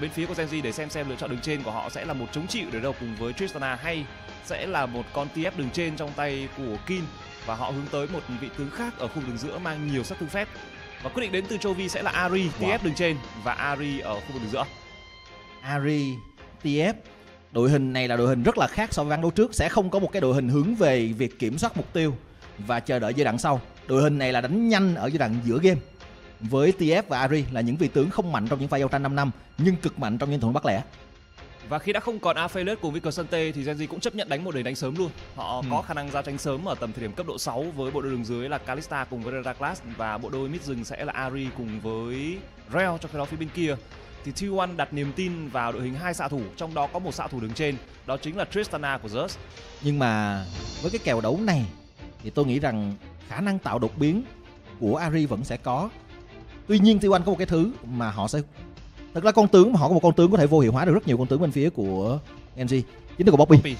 bên phía của Gen G để xem lựa chọn đường trên của họ sẽ là một chống chịu để đầu cùng với Tristana hay sẽ là một con TF đường trên trong tay của Kin, và họ hướng tới một vị tướng khác ở khu vực đường giữa mang nhiều sát thương phép. Và quyết định đến từ Chovy sẽ là Ahri TF đường trên và Ahri ở khu vực đường giữa. Ahri TF, đội hình này là đội hình rất là khác so với ván đấu trước, sẽ không có một cái đội hình hướng về việc kiểm soát mục tiêu và chờ đợi giai đoạn sau. Đội hình này là đánh nhanh ở giai đoạn giữa game. Với TF và Ahri là những vị tướng không mạnh trong những pha giao tranh 5 năm nhưng cực mạnh trong những tình huống bắt lẻ. Và khi đã không còn Aphelios cùng với Crsante thì Gen G cũng chấp nhận đánh một đời đánh sớm luôn. Họ có khả năng giao tranh sớm ở tầm thời điểm cấp độ 6 với bộ đôi đường dưới là Kalista cùng với Heracles, và bộ đôi mid rừng sẽ là Ahri cùng với Rell. Trong khi đó phía bên kia thì T1 đặt niềm tin vào đội hình 2 xạ thủ, trong đó có một xạ thủ đường trên, đó chính là Tristana của Zeus. Nhưng mà với cái kèo đấu này thì tôi nghĩ rằng khả năng tạo đột biến của Ahri vẫn sẽ có. Tuy nhiên T1 có một cái thứ mà họ sẽ, thật ra con tướng mà họ có một con tướng có thể vô hiệu hóa được rất nhiều con tướng bên phía của Gen G, chính là của Poppy.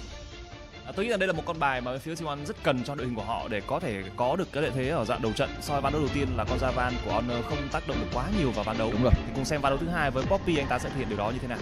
Tôi nghĩ rằng đây là một con bài mà bên phía T1 rất cần cho đội hình của họ để có thể có được cái lợi thế ở dạng đầu trận. So với ván đấu đầu tiên là con Javan của Honor không tác động được quá nhiều vào ván đấu. Đúng rồi. Thì cùng xem ván đấu thứ hai với Poppy anh ta sẽ thực hiện điều đó như thế nào.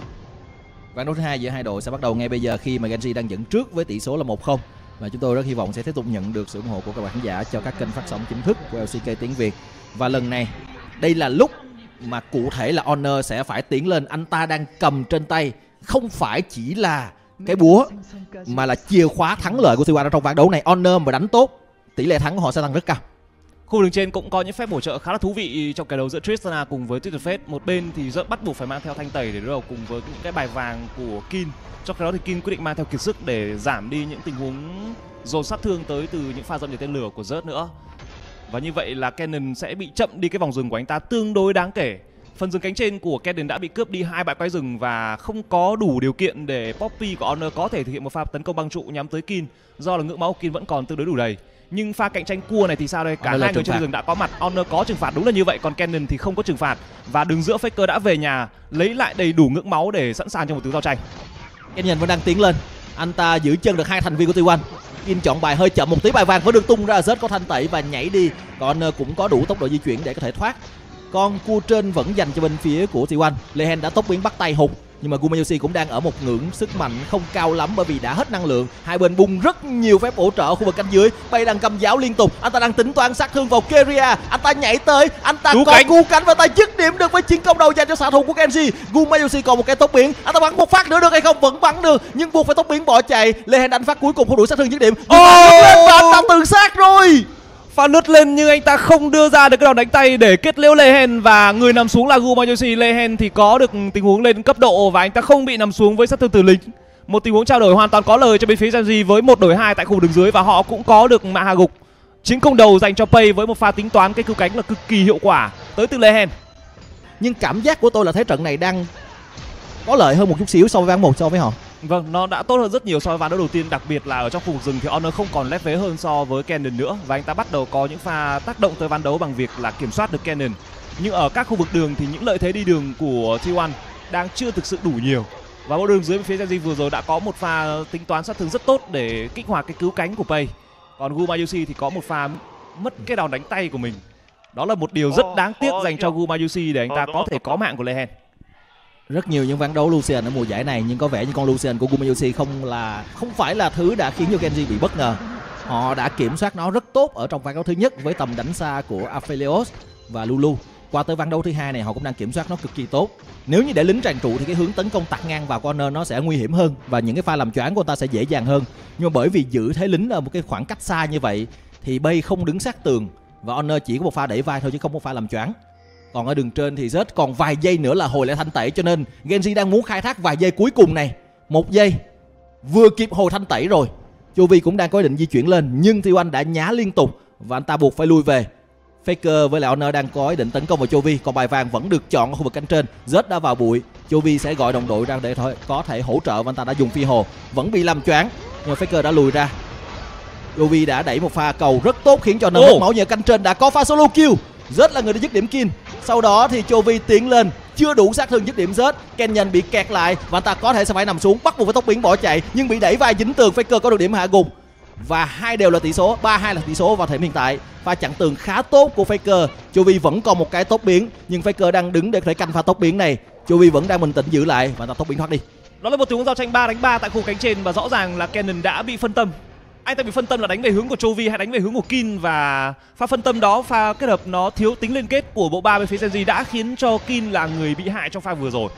Ván đấu thứ hai giữa hai đội sẽ bắt đầu ngay bây giờ khi mà Gen G đang dẫn trước với tỷ số là 1-0. Và chúng tôi rất hy vọng sẽ tiếp tục nhận được sự ủng hộ của các bạn khán giả cho các kênh phát sóng chính thức của LCK tiếng Việt. Và lần này đây là lúc mà cụ thể là Honor sẽ phải tiến lên. Anh ta đang cầm trên tay không phải chỉ là cái búa mà là chìa khóa thắng lợi của T1 ở trong ván đấu này. Honor mà đánh tốt, tỷ lệ thắng của họ sẽ tăng rất cao. Khu đường trên cũng có những phép bổ trợ khá là thú vị trong cái đấu giữa Tristana cùng với Twisted Fate. Một bên thì rất bắt buộc phải mang theo thanh tẩy để đối đầu cùng với những cái bài vàng của Kin. Trong khi đó thì Kin quyết định mang theo kiệt sức để giảm đi những tình huống dồn sát thương tới từ những pha dậm nhiệt tên lửa của Zeus nữa. Và như vậy là Cannon sẽ bị chậm đi cái vòng rừng của anh ta tương đối đáng kể. Phần rừng cánh trên của Cannon đã bị cướp đi 2 bãi quái rừng và không có đủ điều kiện để Poppy của Honor có thể thực hiện một pha tấn công băng trụ nhắm tới Kin, do là ngưỡng máu của Kin vẫn còn tương đối đủ đầy. Nhưng pha cạnh tranh cua này thì sao đây? Cả hai người trên rừng đã có mặt. Honor có trừng phạt đúng là như vậy, còn Cannon thì không có trừng phạt. Và đường giữa Faker đã về nhà lấy lại đầy đủ ngưỡng máu để sẵn sàng cho một tiếng giao tranh. Cannon vẫn đang tiến lên, anh ta giữ chân được 2 thành viên của T1. Kin chọn bài hơi chậm một tí, bài vàng vẫn được tung ra. Zeus có thanh tẩy và nhảy đi, còn cũng có đủ tốc độ di chuyển để có thể thoát. Con cua trên vẫn dành cho bên phía của T1. Lehen đã tốc biến bắt tay hụt, nhưng mà Gumayusi cũng đang ở một ngưỡng sức mạnh không cao lắm bởi vì đã hết năng lượng. Hai bên bung rất nhiều phép bổ trợ ở khu vực cánh dưới. Bay đang cầm giáo liên tục, anh ta đang tính toán sát thương vào Keria. Anh ta nhảy tới, anh ta có cú cánh và ta dứt điểm được với chiến công đầu dành cho xạ thủ của Genji. Gumayusi còn một cái tốc biến, anh ta bắn một phát nữa được hay không? Vẫn bắn được nhưng buộc phải tốc biến bỏ chạy. Lehen đánh phát cuối cùng không đủ sát thương dứt điểm. Và anh ta tự sát rồi. Pha lướt lên nhưng anh ta không đưa ra được cái đòn đánh tay để kết liễu Lehen, và người nằm xuống là Gumayusi. Lehen thì có được tình huống lên cấp độ và anh ta không bị nằm xuống với sát thương từ lính. Một tình huống trao đổi hoàn toàn có lời cho bên phía Genji với một đổi 2 tại khu đường dưới, và họ cũng có được mạ hạ gục. Chiến công đầu dành cho Pay với một pha tính toán cái cứu cánh là cực kỳ hiệu quả tới từ Lehen. Nhưng cảm giác của tôi là thế trận này đang có lợi hơn một chút xíu so với ván 1 so với họ. Vâng, nó đã tốt hơn rất nhiều so với ván đấu đầu tiên, đặc biệt là ở trong khu vực rừng thì Honor không còn lép vế hơn so với Cannon nữa, và anh ta bắt đầu có những pha tác động tới ván đấu bằng việc là kiểm soát được Cannon. Nhưng ở các khu vực đường thì những lợi thế đi đường của T1 đang chưa thực sự đủ nhiều, và bộ đường dưới bên phía Genji vừa rồi đã có một pha tính toán sát thương rất tốt để kích hoạt cái cứu cánh của Pay. Còn Gumayusi thì có một pha mất cái đòn đánh tay của mình. Đó là một điều rất đáng tiếc dành cho Gumayusi để anh ta có thể có mạng của Lehen. Rất nhiều những ván đấu Lucian ở mùa giải này, nhưng có vẻ như con Lucian của Gumayusi không phải là thứ đã khiến cho Genji bị bất ngờ. Họ đã kiểm soát nó rất tốt ở trong ván đấu thứ nhất với tầm đánh xa của Aphelios và Lulu. Qua tới ván đấu thứ hai này họ cũng đang kiểm soát nó cực kỳ tốt. Nếu như để lính tràn trụ thì cái hướng tấn công tạt ngang vào corner nó sẽ nguy hiểm hơn và những cái pha làm choáng của ta sẽ dễ dàng hơn. Nhưng mà bởi vì giữ thế lính ở một cái khoảng cách xa như vậy thì Bay không đứng sát tường và Honor chỉ có một pha đẩy vai thôi chứ không có pha làm choáng. Còn ở đường trên thì Zeus còn vài giây nữa là hồi lại thanh tẩy, cho nên Genji đang muốn khai thác vài giây cuối cùng này. Một giây vừa kịp hồi thanh tẩy rồi. Chovy cũng đang có ý định di chuyển lên nhưng T1 đã nhá liên tục và anh ta buộc phải lui về. Faker với lại Honor đang có ý định tấn công vào Chovy, còn bài vàng vẫn được chọn ở khu vực cánh trên. Zeus đã vào bụi, Chovy sẽ gọi đồng đội ra để có thể hỗ trợ và anh ta đã dùng phi hồ, vẫn bị làm choáng nhưng Faker đã lùi ra. Chovy đã đẩy một pha cầu rất tốt khiến cho Honor mất máu, nhờ cánh trên đã có pha solo kill. Zeus là người đã dứt điểm Kin. Sau đó thì Chovy tiến lên, chưa đủ sát thương dứt điểm Zeus. Kenyon bị kẹt lại và anh ta có thể sẽ phải nằm xuống, bắt buộc phải tốc biến bỏ chạy nhưng bị đẩy vai dính tường. Faker có được điểm hạ gục và hai đều là tỷ số, 3-2 là tỷ số vào thời điểm hiện tại. Pha chặn tường khá tốt của Faker. Chovy vẫn còn một cái tốc biến nhưng Faker đang đứng để có thể canh pha tốc biến này. Chovy vẫn đang bình tĩnh giữ lại và tốc biến thoát đi. Đó là một tình huống giao tranh 3 đánh 3 tại khu cánh trên và rõ ràng là Kennen đã bị phân tâm. Anh ta bị phân tâm là đánh về hướng của Chovy hay đánh về hướng của Kin, và pha phân tâm đó, pha kết hợp nó thiếu tính liên kết của bộ ba bên phía Gen G đã khiến cho Kin là người bị hại trong pha vừa rồi.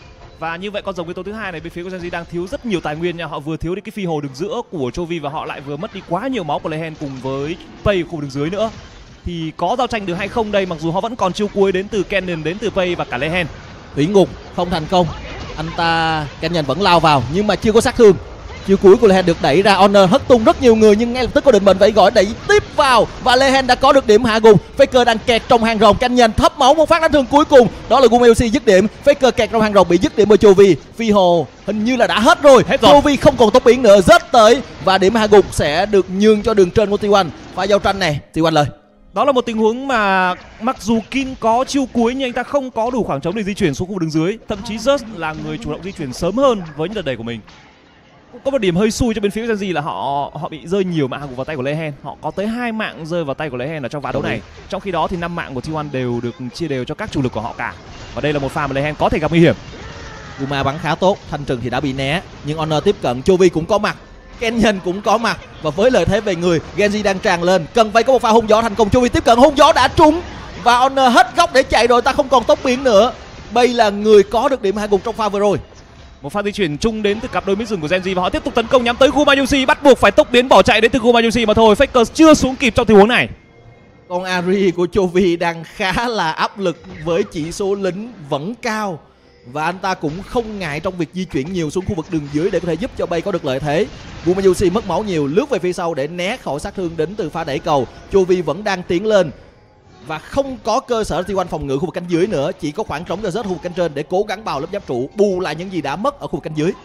Và như vậy con rồng yếu tố thứ hai này bên phía của Gen G đang thiếu rất nhiều tài nguyên nha. Họ vừa thiếu đi cái phi hồ đường giữa của Chovy và họ lại vừa mất đi quá nhiều máu của Lehen cùng với Pei khu đường dưới nữa. Thì có giao tranh được hay không đây, mặc dù họ vẫn còn chiêu cuối đến từ Kennen, đến từ Pei và cả Lehen. Thủy ngục không thành công. Anh ta Kennen vẫn lao vào nhưng mà chưa có sát thương. Chiêu cuối của Lehen được đẩy ra, Honor hất tung rất nhiều người nhưng ngay lập tức có định mệnh vậy gọi đẩy tiếp vào và Lehen đã có được điểm hạ gục. Faker đang kẹt trong hàng rồng, Kennen thấp máu một phát đánh thương cuối cùng, đó là Guma UC dứt điểm. Faker kẹt trong hàng rồng bị dứt điểm bởi Chovy. Phi hồ hình như là đã hết rồi. Chovy không còn tốc biến nữa, rớt tới và điểm hạ gục sẽ được nhường cho đường trên của T1. Pha giao tranh này T1 lời. Đó là một tình huống mà mặc dù Kin có chiêu cuối nhưng anh ta không có đủ khoảng trống để di chuyển xuống khu vực đường dưới. Thậm chí Just là người chủ động di chuyển sớm hơn với những đợt đẩy của mình. Cũng có một điểm hơi xui cho bên phía Gen G là họ bị rơi nhiều mạng vào tay của Lehen. Họ có tới 2 mạng rơi vào tay của Lehen ở trong ván đấu này. Trong khi đó thì 5 mạng của T1 đều được chia đều cho các chủ lực của họ cả. Và đây là một pha mà Lehen có thể gặp nguy hiểm. Guma bắn khá tốt, Thanh Trừng thì đã bị né nhưng Honor tiếp cận, Chovy cũng có mặt, Kennen cũng có mặt và với lợi thế về người, Gen G đang tràn lên, cần phải có một pha hung gió thành công. Chovy tiếp cận, hung gió đã trúng và Honor hết góc để chạy rồi, ta không còn tốc biến nữa. Bây là người có được điểm hạ gục trong pha vừa rồi. Một pha di chuyển chung đến từ cặp đôi mid rừng của Gen G và họ tiếp tục tấn công nhắm tới Guma UC, bắt buộc phải tốc biến bỏ chạy đến từ Guma UC mà thôi. Faker chưa xuống kịp trong tình huống này. Con Ari của Chovy đang khá là áp lực với chỉ số lính vẫn cao và anh ta cũng không ngại trong việc di chuyển nhiều xuống khu vực đường dưới để có thể giúp cho Bay có được lợi thế. Guma UC mất máu nhiều, lướt về phía sau để né khỏi sát thương đến từ pha đẩy cầu. Chovy vẫn đang tiến lên và không có cơ sở T1 phòng ngự khu vực cánh dưới nữa, chỉ có khoảng trống cho rớt khu vực cánh trên để cố gắng bào lớp giáp trụ bù lại những gì đã mất ở khu vực cánh dưới.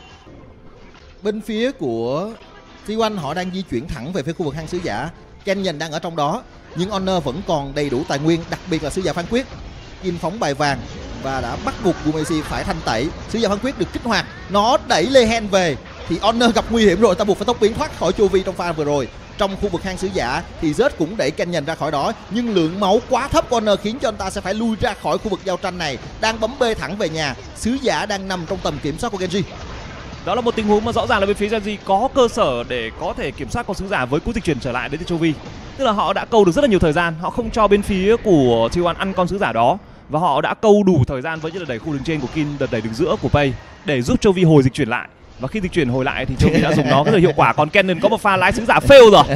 Bên phía của T1 họ đang di chuyển thẳng về phía khu vực hang sứ giả. Kennen đang ở trong đó nhưng Honor vẫn còn đầy đủ tài nguyên, đặc biệt là sứ giả phán quyết. Kin phóng bài vàng và đã bắt buộc Gumesi phải thanh tẩy. Sứ giả phán quyết được kích hoạt, nó đẩy Lehen về thì Honor gặp nguy hiểm rồi, ta buộc phải tốc biến thoát khỏi Chovy trong pha vừa rồi. Trong khu vực hang sứ giả thì Zed cũng đẩy Kennen ra khỏi đó nhưng lượng máu quá thấp của Honor khiến cho anh ta sẽ phải lui ra khỏi khu vực giao tranh này. Đang bấm B thẳng về nhà, sứ giả đang nằm trong tầm kiểm soát của Gen G. Đó là một tình huống mà rõ ràng là bên phía Gen G có cơ sở để có thể kiểm soát con sứ giả với cú dịch chuyển trở lại đến từ Chovy. Tức là họ đã câu được rất là nhiều thời gian, họ không cho bên phía của T1 ăn con sứ giả đó và họ đã câu đủ thời gian với những đợt đẩy khu đường trên của Kin, đợt đẩy đường giữa của Pei để giúp Chovy hồi dịch chuyển lại. Và khi dịch chuyển hồi lại thì Chovy đã dùng nó rất là hiệu quả, còn Kennen có một pha lái sứ giả fail rồi.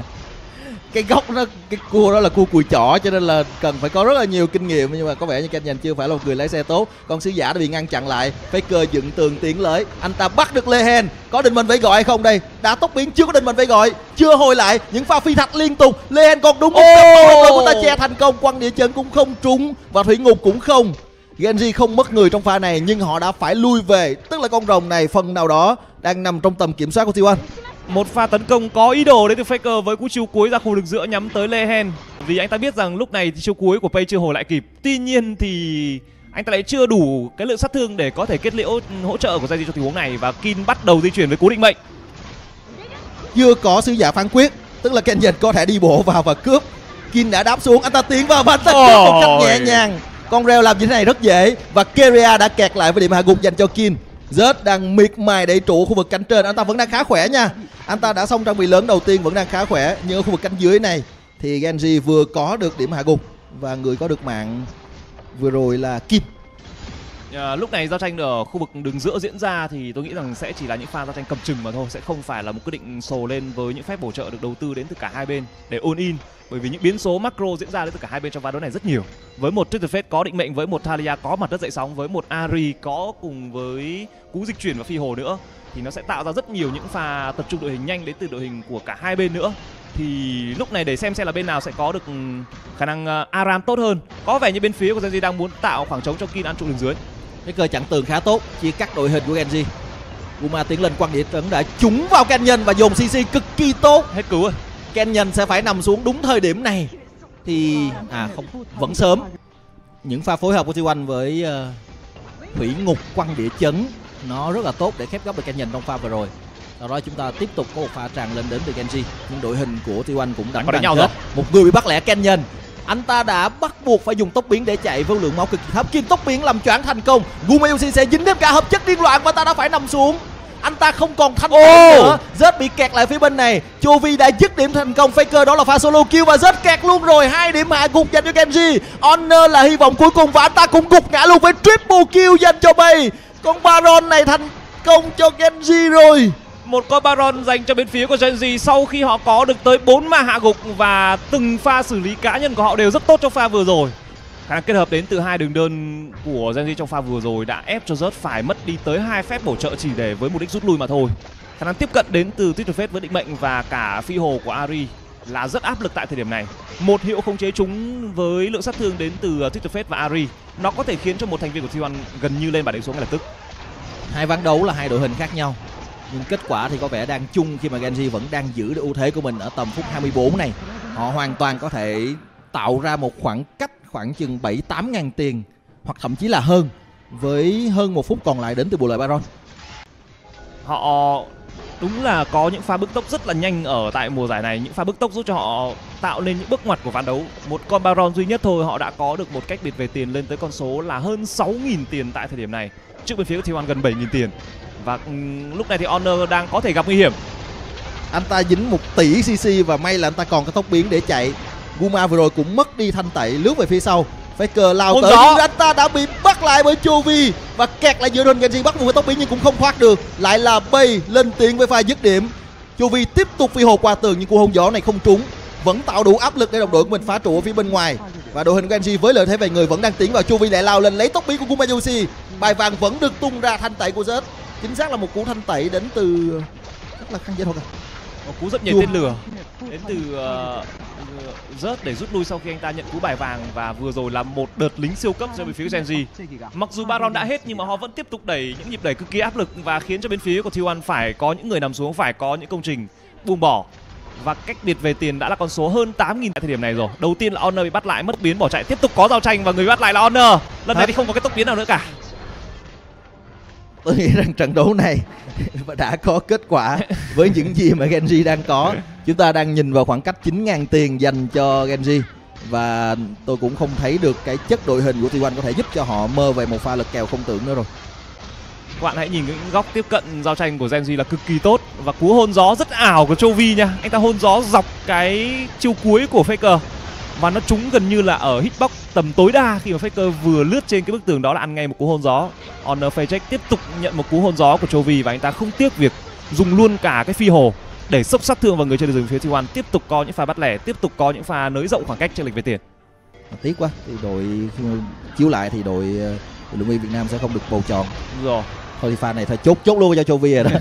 Cái góc đó, cái cua đó là cua cùi chỏ cho nên là cần phải có rất là nhiều kinh nghiệm, nhưng mà có vẻ như Kennen chưa phải là một người lái xe tốt. Con sứ giả đã bị ngăn chặn lại, Faker dựng tường tiến tới, anh ta bắt được Lehen. Có định mệnh vẫy gọi hay không đây? Đã tốc biến, chưa có định mệnh vẫy gọi, chưa hồi lại, những pha phi thạch liên tục. Lehen còn đúng một cặp của ta che thành công, quăng địa chấn cũng không trúng và thủy ngục cũng không. Gen G không mất người trong pha này nhưng họ đã phải lui về, tức là con rồng này phần nào đó đang nằm trong tầm kiểm soát của T1. Một pha tấn công có ý đồ đến từ Faker với cú chiêu cuối ra khu vực giữa nhắm tới Lehen, vì anh ta biết rằng lúc này thì chiêu cuối của Pei chưa hồi lại kịp. Tuy nhiên thì anh ta lại chưa đủ cái lượng sát thương để có thể kết liễu hỗ trợ của Gen G trong tình huống này và Kin bắt đầu di chuyển với cú định mệnh. Chưa có sứ giả phán quyết, tức là Kennen có thể đi bộ vào và cướp. Kin đã đáp xuống, anh ta tiến vào và anh ta cướp một cách nhẹ nhàng. Con reo làm như thế này rất dễ và Keria đã kẹt lại với điểm hạ gục dành cho Kin. Zed đang miệt mài để trụ khu vực cánh trên, anh ta vẫn đang khá khỏe nha. Anh ta đã xong trang bị lớn đầu tiên, vẫn đang khá khỏe. Nhưng ở khu vực cánh dưới này thì Gen G vừa có được điểm hạ gục và người có được mạng vừa rồi là Kim. Lúc này giao tranh ở khu vực đường giữa diễn ra thì tôi nghĩ rằng sẽ chỉ là những pha giao tranh cầm chừng mà thôi, sẽ không phải là một quyết định sồ lên với những phép bổ trợ được đầu tư đến từ cả hai bên để all in, bởi vì những biến số macro diễn ra đến từ cả hai bên trong ván đấu này rất nhiều. Với một Twisted Fate có định mệnh, với một Thalia có mặt đất dậy sóng, với một Ari có cùng với cú dịch chuyển và phi hồ nữa thì nó sẽ tạo ra rất nhiều những pha tập trung đội hình nhanh đến từ đội hình của cả hai bên nữa. Thì lúc này để xem là bên nào sẽ có được khả năng Aram tốt hơn. Có vẻ như bên phía của Gen G đang muốn tạo khoảng trống cho Kin ăn trụ đường dưới. Cái cơ chặn tường khá tốt, chia cắt đội hình của Gen G. Guma tiến lên quăng địa chấn đã trúng vào Kennen và dồn CC cực kỳ tốt. Hết cứu rồi. Kennen sẽ phải nằm xuống đúng thời điểm này thì không, vẫn sớm. Những pha phối hợp của T1 với thủy ngục quăng địa chấn nó rất là tốt để khép góc được Kennen trong pha vừa rồi. Sau đó chúng ta tiếp tục có một pha tràn lên đến từ Gen G, nhưng đội hình của T1 cũng đã đánh nhau rồi. Một người bị bắt lẻ Kennen. Anh ta đã bắt buộc phải dùng tốc biến để chạy với lượng máu cực kỳ thấp. Kim tốc biến làm choáng thành công. Gumayusi sẽ dính thêm cả hợp chất điên loạn và ta đã phải nằm xuống. Anh ta không còn thanh nữa. Zed bị kẹt lại phía bên này. Chovy đã dứt điểm thành công. Faker đó là pha solo kill và Zed kẹt luôn rồi. 2 điểm hạ gục dành cho Genji. Honor là hy vọng cuối cùng và anh ta cũng gục ngã luôn với triple kill dành cho Bay. Con Baron này thành công cho Genji rồi. Một con Baron dành cho bên phía của Genji sau khi họ có được tới 4 ma hạ gục và từng pha xử lý cá nhân của họ đều rất tốt trong pha vừa rồi. Khả năng kết hợp đến từ hai đường đơn của Genji trong pha vừa rồi đã ép cho Zed phải mất đi tới 2 phép bổ trợ chỉ để với mục đích rút lui mà thôi. Khả năng tiếp cận đến từ Twisted Fate với định mệnh và cả phi hồ của Ahri là rất áp lực tại thời điểm này. Một hiệu khống chế chúng với lượng sát thương đến từ Twisted Fate và Ahri, nó có thể khiến cho một thành viên của T1 gần như lên bảng điểm số ngay lập tức. Hai ván đấu là hai đội hình khác nhau, nhưng kết quả thì có vẻ đang chung khi mà Genji vẫn đang giữ được ưu thế của mình ở tầm phút 24 này. Họ hoàn toàn có thể tạo ra một khoảng cách khoảng chừng 7-8 ngàn tiền hoặc thậm chí là hơn với hơn 1 phút còn lại đến từ bộ lợi Baron. Họ đúng là có những pha bứt tốc rất là nhanh ở tại mùa giải này. Những pha bứt tốc giúp cho họ tạo nên những bước ngoặt của ván đấu. Một con Baron duy nhất thôi họ đã có được một cách biệt về tiền lên tới con số là hơn 6.000 tiền tại thời điểm này, trước bên phía của T1 gần 7.000 tiền. Và lúc này thì Honor đang có thể gặp nguy hiểm. Anh ta dính 1 tỷ CC và may là anh ta còn có tốc biến để chạy. Guma vừa rồi cũng mất đi thanh tẩy, lướt về phía sau. Faker lao tới nhưng anh ta đã bị bắt lại bởi Chovy và kẹt lại giữa đồn. Genji bắt buộc phải tốc biến nhưng cũng không thoát được. Lại là Bay lên tiếng với pha dứt điểm. Chovy tiếp tục phi hồ qua tường nhưng cú hôn gió này không trúng, vẫn tạo đủ áp lực để đồng đội của mình phá trụ ở phía bên ngoài. Và đội hình Genji với lợi thế về người vẫn đang tiến vào. Chovy lại lao lên lấy tốc biến của Gumayusi. Bài vàng vẫn được tung ra. Thanh tẩy của Zed chính xác là một cú thanh tẩy đến từ rất là khăn dễ thôi. Một cú rất nhảy tên lửa đến từ Zed để rút lui sau khi anh ta nhận cú bài vàng. Và vừa rồi là một đợt lính siêu cấp cho bên phía Genji. Mặc dù Baron đã hết nhưng mà họ vẫn tiếp tục đẩy những nhịp đẩy cực kỳ áp lực và khiến cho bên phía của T1 phải có những người nằm xuống, phải có những công trình buông bỏ. Và cách biệt về tiền đã là con số hơn 8.000 tại thời điểm này rồi. Đầu tiên là Honor bị bắt lại, mất biến bỏ chạy, tiếp tục có giao tranh và người bị bắt lại là Honor. Lần này thì không có cái tốc biến nào nữa cả. Tôi nghĩ rằng trận đấu này đã có kết quả với những gì mà Genji đang có. Chúng ta đang nhìn vào khoảng cách 9.000 tiền dành cho Genji. Và tôi cũng không thấy được cái chất đội hình của T1 có thể giúp cho họ mơ về một pha lật kèo không tưởng nữa rồi. Các bạn hãy nhìn những góc tiếp cận giao tranh của Genji là cực kỳ tốt. Và cú hôn gió rất ảo của Chovy nha. Anh ta hôn gió dọc cái chiêu cuối của Faker và nó trúng gần như là ở hitbox tầm tối đa khi mà Faker vừa lướt trên cái bức tường đó là ăn ngay một cú hôn gió. Honor Facheck tiếp tục nhận một cú hôn gió của Chovy và anh ta không tiếc việc dùng luôn cả cái phi hồ để sốc sát thương vào người chơi đường phía T1. Tiếp tục có những pha bắt lẻ, tiếp tục có những pha nới rộng khoảng cách chênh lệch về tiền. Tiếc quá, thì đội chiếu lại thì đội Lũng Việt Nam sẽ không được bầu chọn. Rồi. Thôi thì pha này thôi chốt luôn cho Chovy rồi đó.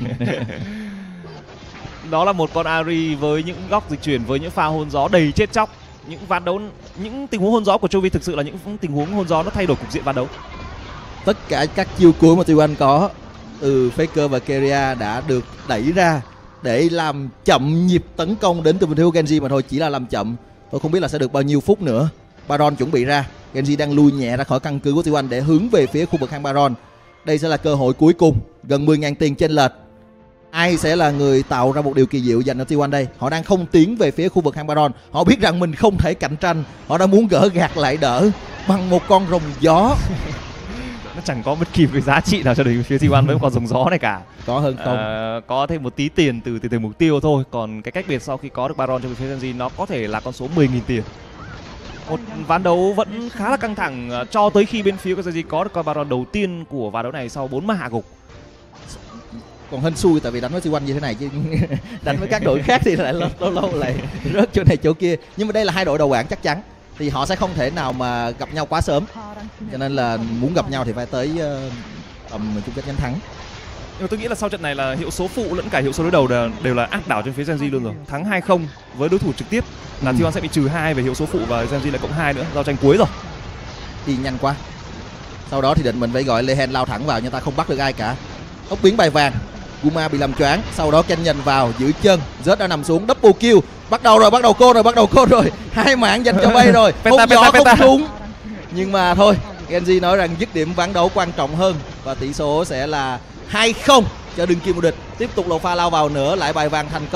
Đó là một con Ahri với những góc dịch chuyển, với những pha hôn gió đầy chết chóc. Những ván đấu, những tình huống hôn gió của Chovy thực sự là những tình huống hôn gió nó thay đổi cục diện ván đấu. Tất cả các chiêu cuối mà T1 có từ Faker và Keria đã được đẩy ra để làm chậm nhịp tấn công đến từ bên phía Genji mà thôi, chỉ là làm chậm. Tôi không biết là sẽ được bao nhiêu phút nữa. Baron chuẩn bị ra, Genji đang lui nhẹ ra khỏi căn cứ của T1 để hướng về phía khu vực hang Baron. Đây sẽ là cơ hội cuối cùng, gần 10.000 tiền chênh lệch. Ai sẽ là người tạo ra một điều kỳ diệu dành cho T1 đây? Họ đang không tiến về phía khu vực hang Baron. Họ biết rằng mình không thể cạnh tranh. Họ đã muốn gỡ gạt lại đỡ bằng một con rồng gió. Nó chẳng có bất kỳ cái giá trị nào cho đến phía T1 với con rồng gió này cả. Có hơn không? Có thêm một tí tiền từ tiền mục tiêu thôi. Còn cái cách biệt sau khi có được Baron cho phía Genji nó có thể là con số 10.000 tiền. Một ván đấu vẫn khá là căng thẳng cho tới khi bên phía của Genji có được con Baron đầu tiên của ván đấu này sau 4 ma hạ gục. Còn hên xui tại vì đánh với T1 như thế này chứ đánh với các đội khác thì lại lâu lại rớt chỗ này chỗ kia. Nhưng mà đây là hai đội đầu bảng chắc chắn thì họ sẽ không thể nào mà gặp nhau quá sớm, cho nên là muốn gặp nhau thì phải tới tầm chung kết giành thắng. Nhưng mà tôi nghĩ là sau trận này là hiệu số phụ lẫn cả hiệu số đối đầu đều là áp đảo trên phía Genji luôn rồi. Thắng 2-0 với đối thủ trực tiếp là T1 sẽ bị trừ 2 về hiệu số phụ và Genji lại cộng 2 nữa, giao tranh cuối rồi. Đi nhanh quá. Sau đó thì định mình phải gọi Lehen lao thẳng vào nhưng ta không bắt được ai cả. Tốc biến bài vàng, Guma bị làm choáng, sau đó Canyon vào giữ chân, Zed đã nằm xuống, double kill, bắt đầu cô rồi, 2 mạng dành cho Bay rồi, hôn gió không trúng. Nhưng mà thôi, Genji nói rằng dứt điểm ván đấu quan trọng hơn và tỷ số sẽ là 2-0 cho đường kim vô địch. Tiếp tục lộ pha lao vào nữa, lại bài vàng thành công.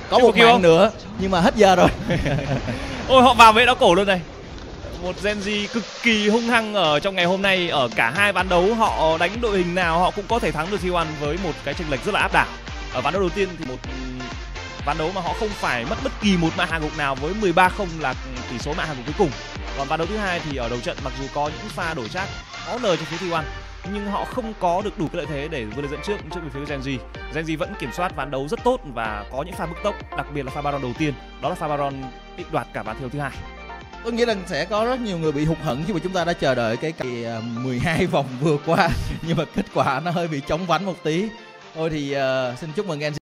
Có một màn nữa nhưng mà hết giờ rồi. Ôi họ vào vệ đá cổ luôn này. Một Gen.G cực kỳ hung hăng ở trong ngày hôm nay. Ở cả hai ván đấu họ đánh đội hình nào họ cũng có thể thắng được T1 với một cái chênh lệch rất là áp đảo. Ở ván đấu đầu tiên thì một ván đấu mà họ không phải mất bất kỳ một mã hạ gục nào với 13-0 là tỷ số mã hạ gục cuối cùng. Còn ván đấu thứ hai thì ở đầu trận mặc dù có những pha đổi trác có lời cho phía T1 nhưng họ không có được đủ cái lợi thế để vươn lên dẫn trước về phía Gen.G. Gen.G vẫn kiểm soát ván đấu rất tốt và có những pha bứt tốc, đặc biệt là pha Baron đầu tiên, đó là pha Baron định đoạt cả ván thi đấu thứ hai. Tôi nghĩ là sẽ có rất nhiều người bị hụt hẫng khi mà chúng ta đã chờ đợi cái 12 vòng vừa qua nhưng mà kết quả nó hơi bị chóng vánh một tí. Thôi thì xin chúc mừng Gen.G.